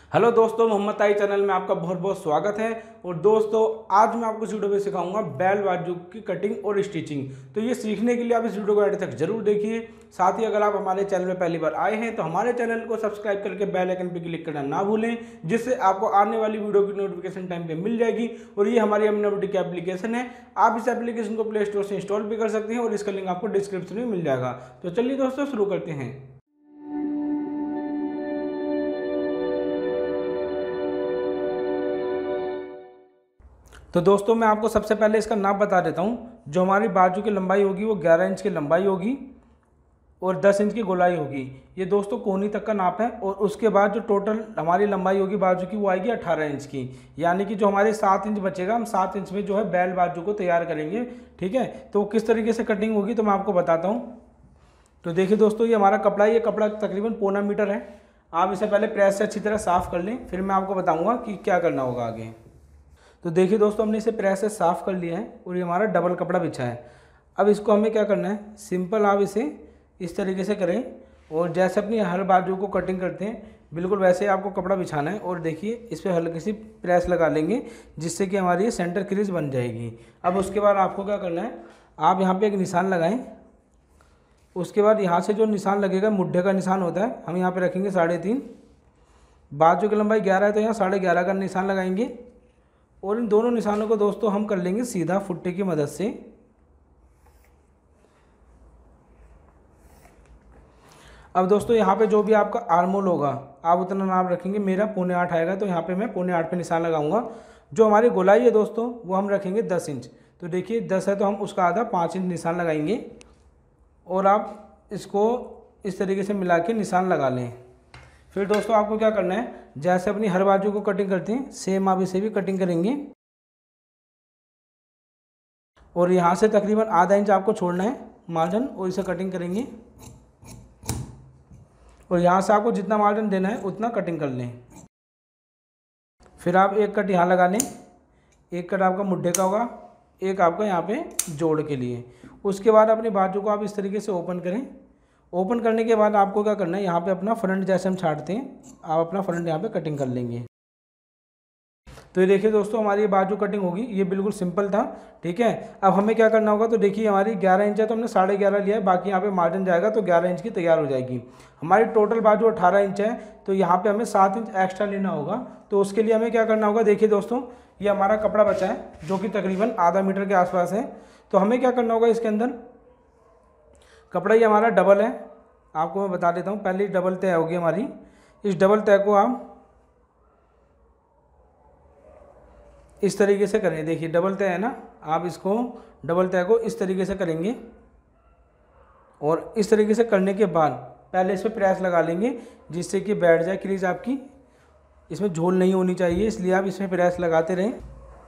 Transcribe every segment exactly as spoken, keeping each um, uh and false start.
Hello दोस्तों, मोहम्मद ताई channel में आपका बहुत बहुत स्वागत है। और दोस्तों, आज मैं आपको इस वीडियो में सिखाऊंगा बैल बाजू की कटिंग और स्टिचिंग। तो ये सीखने के लिए आप इस वीडियो को एंड तक जरूर देखिए। साथ ही अगर आप हमारे चैनल में पहली बार आए हैं तो हमारे चैनल को सब्सक्राइब करके बेल आइकन पर क्लिक करना ना भूलें, जिससे आपको आने वाली वीडियो की नोटिफिकेशन टाइम पर मिल जाएगी। और ये हमारी अमनोबिटी की एप्लीकेशन है, आप इस एप्लीकेशन को प्ले स्टोर से इंस्टॉल भी कर सकते हैं और इसका लिंक आपको डिस्क्रिप्शन में मिल जाएगा। तो चलिए दोस्तों, शुरू करते हैं। तो दोस्तों, मैं आपको सबसे पहले इसका नाप बता देता हूँ। जो हमारी बाजू की लंबाई होगी वो ग्यारह इंच की लंबाई होगी और दस इंच की गोलाई होगी। ये दोस्तों कोहनी तक का नाप है। और उसके बाद जो टोटल हमारी लंबाई होगी बाजू की वो आएगी अठारह इंच की। यानी कि जो हमारे सात इंच बचेगा, हम सात इंच में जो है बैल बाजू को तैयार करेंगे। ठीक है, तो किस तरीके से कटिंग होगी तो मैं आपको बताता हूँ। तो देखिए दोस्तों, ये हमारा कपड़ा ये कपड़ा तकरीबन पौना मीटर है। आप इसे पहले प्रेस से अच्छी तरह साफ़ कर लें, फिर मैं आपको बताऊँगा कि क्या करना होगा आगे। तो देखिए दोस्तों, हमने इसे प्रेस से साफ़ कर लिया है और ये हमारा डबल कपड़ा बिछा है। अब इसको हमें क्या करना है, सिंपल आप इसे इस तरीके से करें और जैसे अपनी हर बाजू को कटिंग करते हैं बिल्कुल वैसे आपको कपड़ा बिछाना है। और देखिए इस पर हल्की सी प्रेस लगा लेंगे, जिससे कि हमारी सेंटर क्रीज बन जाएगी। अब उसके बाद आपको क्या करना है, आप यहाँ पर एक निशान लगाएँ। उसके बाद यहाँ से जो निशान लगेगा मुड्ढे का निशान होता है, हम यहाँ पर रखेंगे साढ़े तीन। बाजू की लंबाई ग्यारह है तो यहाँ साढ़े ग्यारह का निशान लगाएंगे। और इन दोनों निशानों को दोस्तों हम कर लेंगे सीधा फुट्टे की मदद से। अब दोस्तों, यहाँ पे जो भी आपका आर्मोल होगा आप उतना नाप रखेंगे। मेरा पौने आठ आएगा तो यहाँ पे मैं पौने आठ पे निशान लगाऊंगा। जो हमारी गोलाई है दोस्तों वो हम रखेंगे दस इंच। तो देखिए दस है तो हम उसका आधा पाँच इंच निशान लगाएंगे। और आप इसको इस तरीके से मिला के निशान लगा लें। फिर दोस्तों आपको क्या करना है, जैसे अपनी हर बाजू को कटिंग करते हैं सेम आप इसे भी कटिंग करेंगे। और यहाँ से तकरीबन आधा इंच आपको छोड़ना है मार्जिन और इसे कटिंग करेंगे। और यहाँ से आपको जितना मार्जिन देना है उतना कटिंग कर लें। फिर आप एक कट यहाँ लगा लें, एक कट आपका मुड्ढे का होगा, एक आपका यहाँ पे जोड़ के लिए। उसके बाद अपनी बाजू को आप इस तरीके से ओपन करें। ओपन करने के बाद आपको क्या करना है, यहाँ पे अपना फ्रंट जैसे हम छाटते हैं आप अपना फ्रंट यहाँ पे कटिंग कर लेंगे। तो ये देखिए दोस्तों, हमारी ये बाजू कटिंग होगी। ये बिल्कुल सिंपल था। ठीक है, अब हमें क्या करना होगा, तो देखिए हमारी ग्यारह इंच है तो हमने साढ़े ग्यारह लिया है, बाकी यहाँ पे मार्जिन जाएगा तो ग्यारह इंच की तैयार हो जाएगी। हमारी टोटल बाजू अठारह इंच है तो यहाँ पे हमें सात इंच एक्स्ट्रा लेना होगा। तो उसके लिए हमें क्या करना होगा, देखिए दोस्तों ये हमारा कपड़ा बचा है जो कि तकरीबन आधा मीटर के आसपास है। तो हमें क्या करना होगा, इसके अंदर कपड़ा ये हमारा डबल है, आपको मैं बता देता हूँ। पहले डबल तय होगी हमारी, इस डबल तय को आप इस तरीके से करें। देखिए डबल तय है ना, आप इसको डबल तय को इस तरीके से करेंगे। और इस तरीके से करने के बाद पहले इस पर प्रेस लगा लेंगे, जिससे कि बैठ जाए क्रीज आपकी। इसमें झोल नहीं होनी चाहिए, इसलिए आप इसमें प्रेस लगाते रहें।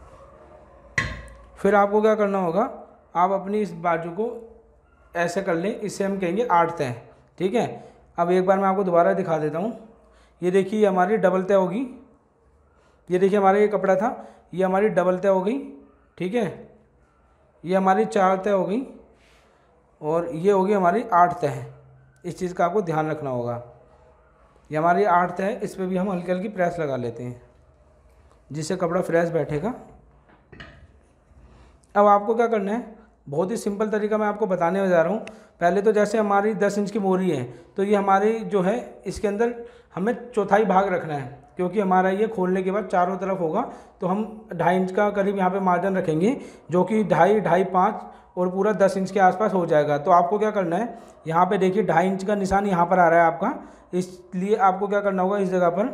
फिर आपको क्या करना होगा, आप अपनी इस बाजू को ऐसे कर लें, इससे हम कहेंगे आठ तय। ठीक है, अब एक बार मैं आपको दोबारा दिखा देता हूँ। ये देखिए ये हमारी डबल तय होगी। ये देखिए हमारा ये कपड़ा था, ये हमारी डबल तय हो गई। ठीक है, ये हमारी चार तय हो गई और ये होगी हमारी आठ तय। इस चीज़ का आपको ध्यान रखना होगा। ये हमारी आठ तय है, इस पर भी हम हल्की हल्की प्रेस लगा लेते हैं, जिससे कपड़ा फ्रेश बैठेगा। अब आपको क्या करना है, बहुत ही सिंपल तरीका मैं आपको बताने जा रहा हूँ। पहले तो जैसे हमारी दस इंच की मोरी है तो ये हमारी जो है इसके अंदर हमें चौथाई भाग रखना है, क्योंकि हमारा ये खोलने के बाद चारों तरफ होगा। तो हम ढाई इंच का करीब यहाँ पे मार्जिन रखेंगे, जो कि ढाई ढाई पाँच और पूरा दस इंच के आसपास हो जाएगा। तो आपको क्या करना है, यहाँ पे देखिए ढाई इंच का निशान यहाँ पर आ रहा है आपका, इसलिए आपको क्या करना होगा, इस जगह पर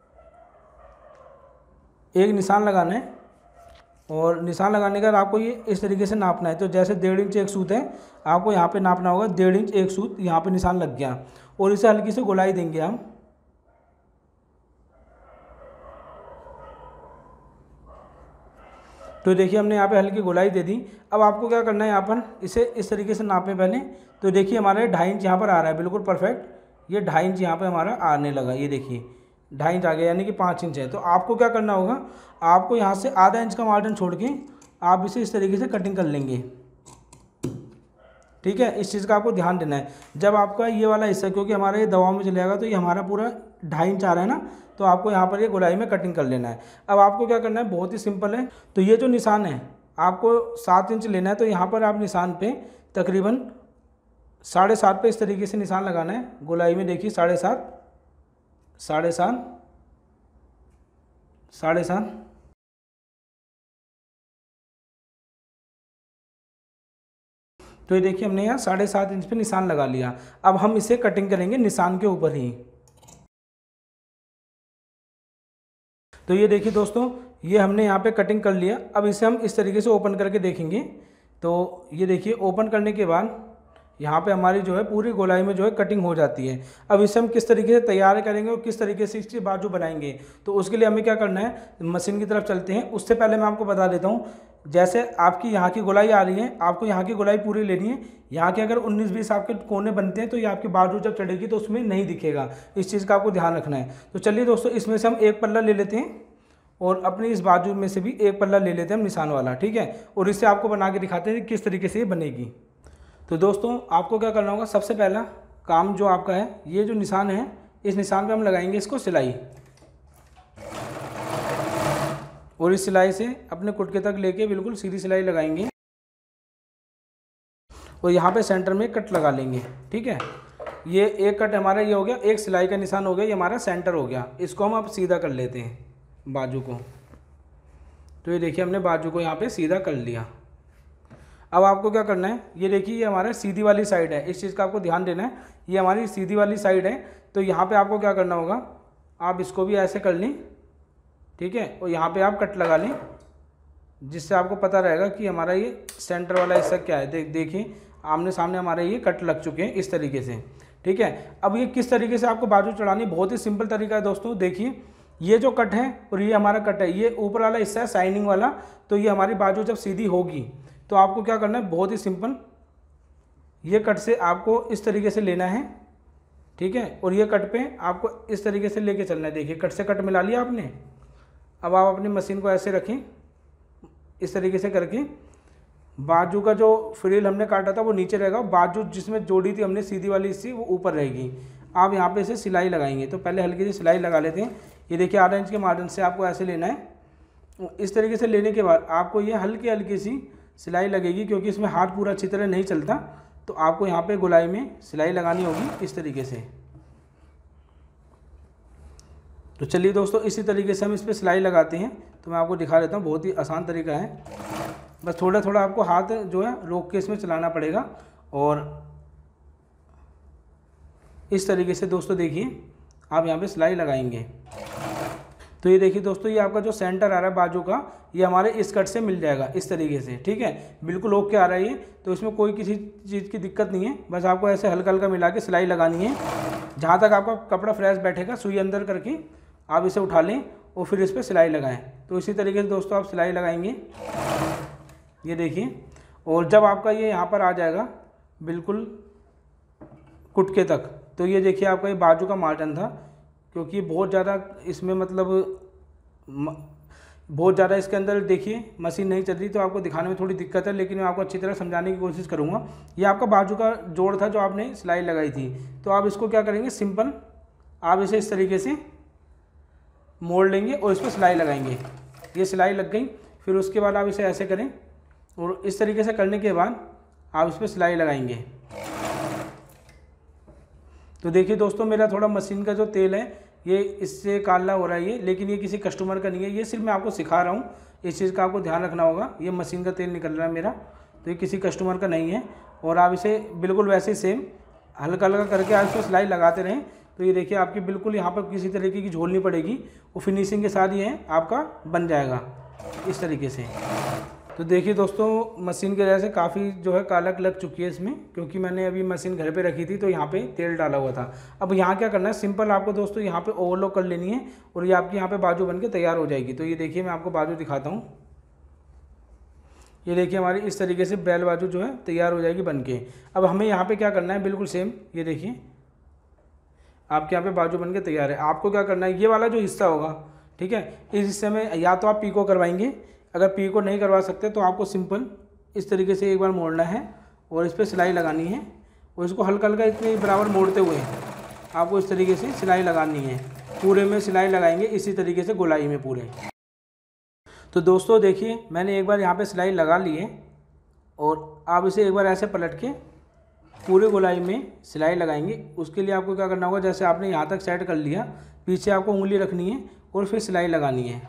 एक निशान लगाना है। और निशान लगाने के बाद आपको ये इस तरीके से नापना है। तो जैसे डेढ़ इंच एक सूत है, आपको यहाँ पे नापना होगा डेढ़ इंच एक सूत, यहाँ पे निशान लग गया। और इसे हल्की से गोलाई देंगे हम। तो देखिए हमने यहाँ पे हल्की गोलाई दे दी। अब आपको क्या करना है, यहाँ पर इसे इस तरीके से नापें पहले। तो देखिए हमारे ढाई इंच यहाँ पर आ रहा है, बिल्कुल परफेक्ट। ये ढाई इंच यहाँ पे हमारा आने लगा, ये देखिए ढाई इंच आ गया, यानी कि पाँच इंच है। तो आपको क्या करना होगा, आपको यहाँ से आधा इंच का मार्जिन छोड़ के आप इसे इस तरीके से कटिंग कर लेंगे। ठीक है, इस चीज़ का आपको ध्यान देना है। जब आपका ये वाला हिस्सा, क्योंकि हमारा ये दबाव में चले जाएगा तो ये हमारा पूरा ढाई इंच आ रहा है ना, तो आपको यहाँ पर ये गोलाई में कटिंग कर लेना है। अब आपको क्या करना है, बहुत ही सिंपल है। तो ये जो निशान है आपको सात इंच लेना है, तो यहाँ पर आप निशान पे तकरीबन साढ़े सात पे इस तरीके से निशान लगाना है गोलाई में। देखिए साढ़े सात, साढ़े सात, साढ़े सात, तो ये देखिए हमने यहाँ साढ़े सात इंच पे निशान लगा लिया। अब हम इसे कटिंग करेंगे निशान के ऊपर ही। तो ये देखिए दोस्तों, ये हमने यहाँ पे कटिंग कर लिया। अब इसे हम इस तरीके से ओपन करके देखेंगे। तो ये देखिए ओपन करने के बाद यहाँ पे हमारी जो है पूरी गोलाई में जो है कटिंग हो जाती है। अब इसे हम किस तरीके से तैयार करेंगे और किस तरीके से इसकी बाजू बनाएंगे, तो उसके लिए हमें क्या करना है, मशीन की तरफ चलते हैं। उससे पहले मैं आपको बता देता हूँ, जैसे आपकी यहाँ की गोलाई आ रही है, आपको यहाँ की गोलाई पूरी लेनी है। यहाँ के अगर उन्नीस बीस आपके कोने बनते हैं तो ये आपकी बाजू जब चढ़ेगी तो उसमें नहीं दिखेगा। इस चीज़ का आपको ध्यान रखना है। तो चलिए दोस्तों, इसमें से हम एक पल्ला ले लेते हैं और अपनी इस बाजू में से भी एक पल्ला ले लेते हैं हम निशान वाला, ठीक है। और इससे आपको बना के दिखाते हैं किस तरीके से ये बनेगी। तो दोस्तों आपको क्या करना होगा, सबसे पहला काम जो आपका है, ये जो निशान है इस निशान पे हम लगाएंगे इसको सिलाई, और इस सिलाई से अपने कुटके तक लेके बिल्कुल सीधी सिलाई लगाएंगे और यहाँ पे सेंटर में कट लगा लेंगे, ठीक है। ये एक कट हमारा ये हो गया, एक सिलाई का निशान हो गया, ये हमारा सेंटर हो गया। इसको हम अब सीधा कर लेते हैं बाजू को। तो ये देखिए हमने बाजू को यहाँ पे सीधा कर लिया। अब आपको क्या करना है, ये देखिए ये हमारा सीधी वाली साइड है, इस चीज़ का आपको ध्यान देना है। ये हमारी सीधी वाली साइड है, तो यहाँ पे आपको क्या करना होगा, आप इसको भी ऐसे कर लें, ठीक है। और यहाँ पे आप कट लगा लें, जिससे आपको पता रहेगा कि हमारा ये सेंटर वाला हिस्सा क्या है। देख देखिए आमने सामने हमारे ये कट लग चुके हैं इस तरीके से, ठीक है। अब ये किस तरीके से आपको बाजू चढ़ानी, बहुत ही सिंपल तरीका है दोस्तों। देखिए ये जो कट है और ये हमारा कट है, ये ऊपर वाला हिस्सा है शाइनिंग वाला, तो ये हमारी बाजू जब सीधी होगी तो आपको क्या करना है, बहुत ही सिंपल, ये कट से आपको इस तरीके से लेना है, ठीक है। और ये कट पे आपको इस तरीके से लेके चलना है। देखिए कट से कट मिला लिया आपने। अब आप अपनी मशीन को ऐसे रखें, इस तरीके से करके बाजू का जो फ्रिल हमने काटा था वो नीचे रहेगा, बाजू जिसमें जोड़ी थी हमने सीधी वाली इससे वो ऊपर रहेगी। आप यहाँ पे इसे सिलाई लगाएंगे, तो पहले हल्की सी सिलाई लगा लेते हैं। ये देखिए आधा इंच के मार्जिन से आपको ऐसे लेना है। इस तरीके से लेने के बाद आपको ये हल्की हल्की सी सिलाई लगेगी, क्योंकि इसमें हाथ पूरा अच्छी तरह नहीं चलता, तो आपको यहाँ पे गोलाई में सिलाई लगानी होगी इस तरीके से। तो चलिए दोस्तों, इसी तरीके से हम इस पर सिलाई लगाते हैं। तो मैं आपको दिखा देता हूँ, बहुत ही आसान तरीका है। बस थोड़ा थोड़ा आपको हाथ जो है रोक के इसमें चलाना पड़ेगा। और इस तरीके से दोस्तों देखिए आप यहाँ पे सिलाई लगाएंगे। तो ये देखिए दोस्तों, ये आपका जो सेंटर आ रहा है बाजू का, ये हमारे इस कट से मिल जाएगा इस तरीके से, ठीक है। बिल्कुल ओके आ रहा है ये, तो इसमें कोई किसी चीज़ की दिक्कत नहीं है। बस आपको ऐसे हल्का हल्का मिला के सिलाई लगानी है। जहाँ तक आपका कपड़ा फ्रेश बैठेगा, सुई अंदर करके आप इसे उठा लें और फिर इस पर सिलाई लगाएं। तो इसी तरीके से दोस्तों आप सिलाई लगाएंगे, ये देखिए। और जब आपका ये यहाँ पर आ जाएगा बिल्कुल कुटके तक, तो ये देखिए आपका ये बाजू का मार्जिन था, क्योंकि बहुत ज़्यादा इसमें मतलब बहुत ज़्यादा इसके अंदर देखिए मशीन नहीं चल रही, तो आपको दिखाने में थोड़ी दिक्कत है, लेकिन मैं आपको अच्छी तरह समझाने की कोशिश करूँगा। ये आपका बाजू का जोड़ था जो आपने सिलाई लगाई थी, तो आप इसको क्या करेंगे, सिंपल आप इसे इस तरीके से मोड़ लेंगे और इस पर सिलाई लगाएंगे। ये सिलाई लग गई, फिर उसके बाद आप इसे ऐसे करें और इस तरीके से करने के बाद आप इस पर सिलाई लगाएंगे। तो देखिए दोस्तों, मेरा थोड़ा मशीन का जो तेल है ये इससे काला हो रहा है ये, लेकिन ये किसी कस्टमर का नहीं है, ये सिर्फ मैं आपको सिखा रहा हूँ। इस चीज़ का आपको ध्यान रखना होगा। ये मशीन का तेल निकल रहा है मेरा, तो ये किसी कस्टमर का नहीं है। और आप इसे बिल्कुल वैसे ही सेम हल्का हल्का करके आप इसको सिलाई लगाते रहें। तो ये देखिए आपकी बिल्कुल यहाँ पर किसी तरीके की झोल नहीं पड़ेगी, वो फिनिशिंग के साथ ये आपका बन जाएगा इस तरीके से। तो देखिए दोस्तों, मशीन की वजह से काफ़ी जो है कालक लग चुकी है इसमें, क्योंकि मैंने अभी मशीन घर पे रखी थी तो यहाँ पे तेल डाला हुआ था। अब यहाँ क्या करना है, सिंपल आपको दोस्तों यहाँ पे ओवरलॉक कर लेनी है और ये आपकी यहाँ पे बाजू बन के तैयार हो जाएगी। तो ये देखिए मैं आपको बाजू दिखाता हूँ। ये देखिए हमारी इस तरीके से बैल बाजू जो है तैयार हो जाएगी बन के। अब हमें यहाँ पर क्या करना है, बिल्कुल सेम, ये देखिए आपके यहाँ पे बाजू बन के तैयार है। आपको क्या करना है, ये वाला जो हिस्सा होगा, ठीक है, इस हिस्से में या तो आप पीको करवाएंगे, अगर पीको नहीं करवा सकते तो आपको सिंपल इस तरीके से एक बार मोड़ना है और इस पर सिलाई लगानी है और इसको हल्का हल्का इतने बराबर मोड़ते हुए आपको इस तरीके से सिलाई लगानी है। पूरे में सिलाई लगाएंगे इसी तरीके से गोलाई में पूरे। तो दोस्तों देखिए मैंने एक बार यहाँ पे सिलाई लगा ली है और आप इसे एक बार ऐसे पलट के पूरे गोलाई में सिलाई लगाएंगे। उसके लिए आपको क्या करना होगा, जैसे आपने यहाँ तक सेट कर लिया, पीछे आपको उंगली रखनी है और फिर सिलाई लगानी है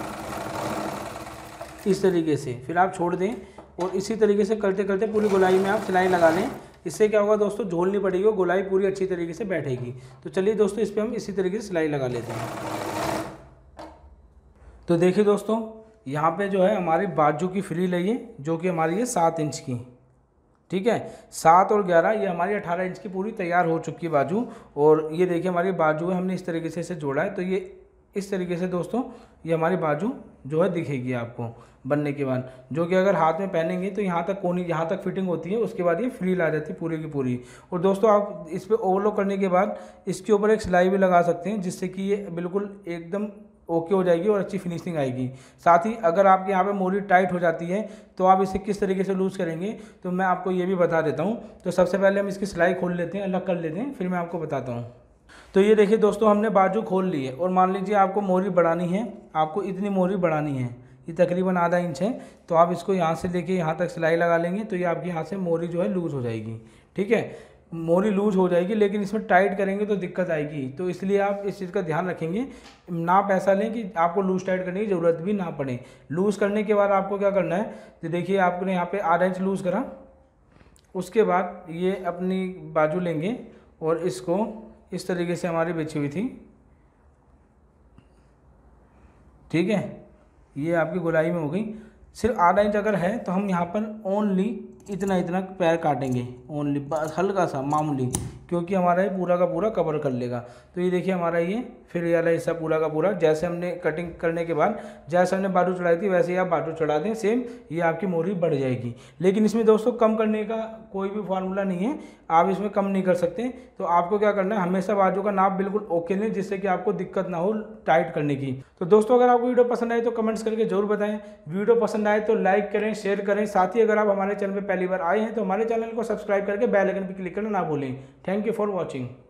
इस तरीके से। फिर आप छोड़ दें और इसी तरीके से करते करते पूरी गोलाई में आप सिलाई लगा लें। इससे क्या होगा दोस्तों, झोल नहीं पड़ेगी और गोलाई पूरी अच्छी तरीके से बैठेगी। तो चलिए दोस्तों इस पर हम इसी तरीके से सिलाई लगा लेते हैं। तो देखिए दोस्तों यहाँ पे जो है हमारी बाजू की फ्रिल है ये, जो कि हमारी है सात इंच की। ठीक है, सात और ग्यारह ये हमारी अठारह इंच की पूरी तैयार हो चुकी है बाजू। और ये देखिए हमारी बाजू है, हमने इस तरीके से इसे जोड़ा है। तो ये इस तरीके से दोस्तों ये हमारी बाजू जो है दिखेगी आपको बनने के बाद, जो कि अगर हाथ में पहनेंगे तो यहाँ तक कोनी, यहाँ तक फिटिंग होती है, उसके बाद ये फ्रिल आ जाती है पूरी की पूरी। और दोस्तों आप इस पर ओवरलॉक करने के बाद इसके ऊपर एक सिलाई भी लगा सकते हैं, जिससे कि ये बिल्कुल एकदम ओके हो जाएगी और अच्छी फिनिशिंग आएगी। साथ ही अगर आपके यहाँ पे मोरी टाइट हो जाती है तो आप इसे किस तरीके से लूज़ करेंगे तो मैं आपको ये भी बता देता हूँ। तो सबसे पहले हम इसकी सिलाई खोल लेते हैं, अलग कर लेते हैं, फिर मैं आपको बताता हूँ। तो ये देखिए दोस्तों हमने बाजू खोल ली है और मान लीजिए आपको मोरी बढ़ानी है, आपको इतनी मोरी बढ़ानी है, ये तकरीबन आधा इंच है। तो आप इसको यहाँ से लेके यहाँ तक सिलाई लगा लेंगे तो ये आपकी यहाँ से मोरी जो है लूज़ हो जाएगी। ठीक है, मोरी लूज हो जाएगी, लेकिन इसमें टाइट करेंगे तो दिक्कत आएगी। तो इसलिए आप इस चीज़ का ध्यान रखेंगे, नाप ऐसा लें कि आपको लूज टाइट करने की ज़रूरत भी ना पड़े। लूज़ करने के बाद आपको क्या करना है, तो देखिए आपने यहाँ पे आधा इंच लूज़ करा, उसके बाद ये अपनी बाजू लेंगे और इसको इस तरीके से हमारी बिछी हुई थी। ठीक है, ये आपकी गोलाई में हो गई। सिर्फ आधा इंच अगर है तो हम यहाँ पर ओनली इतना इतना पैर काटेंगे, ओनली बस हल्का सा मामूली, क्योंकि हमारा ये पूरा का पूरा कवर कर लेगा। तो ये देखिए हमारा ये फिर ये वाला हिस्सा पूरा का पूरा, जैसे हमने कटिंग करने के बाद जैसे हमने बाजू चढ़ाई थी वैसे ही आप बाजू चढ़ा दें, सेम ये आपकी मोरी बढ़ जाएगी। लेकिन इसमें दोस्तों कम करने का कोई भी फार्मूला नहीं है, आप इसमें कम नहीं कर सकते। तो आपको क्या करना है, हमेशा बाजू का नाप बिल्कुल ओके लें, जिससे कि आपको दिक्कत ना हो टाइट करने की। तो दोस्तों अगर आपको वीडियो पसंद आए तो कमेंट्स करके जरूर बताएं। वीडियो पसंद आए तो लाइक करें, शेयर करें। साथ ही अगर आप हमारे चैनल पर पहली बार आए हैं तो हमारे चैनल को सब्सक्राइब करके बेल आइकन पर क्लिक करना ना भूलें। Thank you for watching.